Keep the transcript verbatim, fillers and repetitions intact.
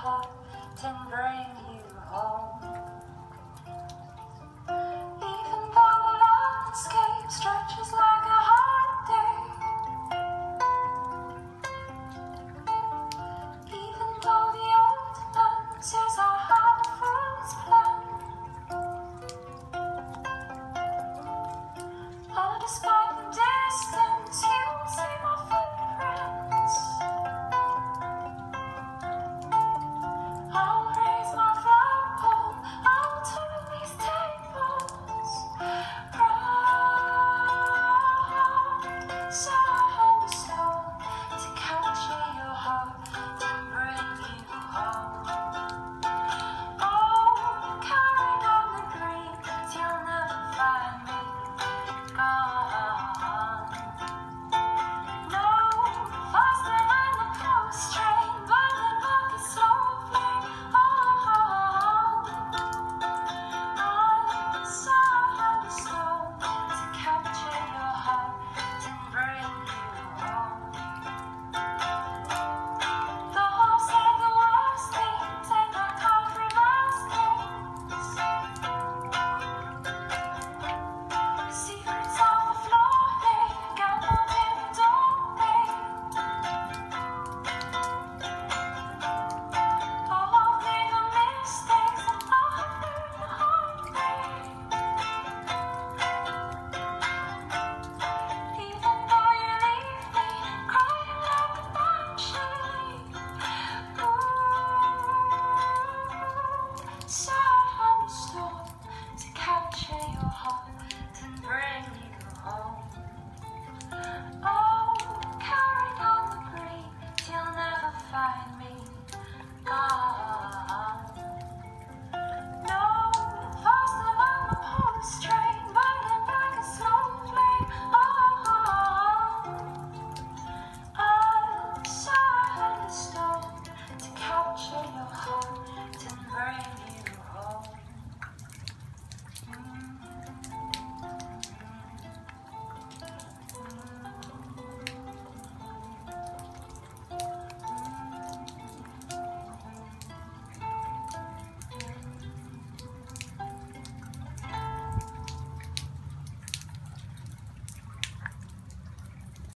heart and bring you home. Even though the landscape stretches like a holiday, even though the ordinance is our handful's plan, oh, despite the distance, you will see my footprints. I'll raise my flagpole, I'll turn these tables round. Sand and stone to capture your heart and bring you home. Oh, carry down the green, you'll never find me gone. No, faster than the post train, burning like a slow flame. Oh, I'm sand and stone to capture your heart and bring you home. The horse and the worst things, and I can't reverse things. Secrets on the floor, they gambled in the doorway. Oh, I've made the mistakes and I've learned the hard way. Even though you leave me crying like a banshee. Ooh, sand and stone to capture your heart and bring you home. Oh, carry on the breeze, you'll never find me gone. No, faster than the post train, burning like a slow flame. Oh, I'm sand and stone to capture your heart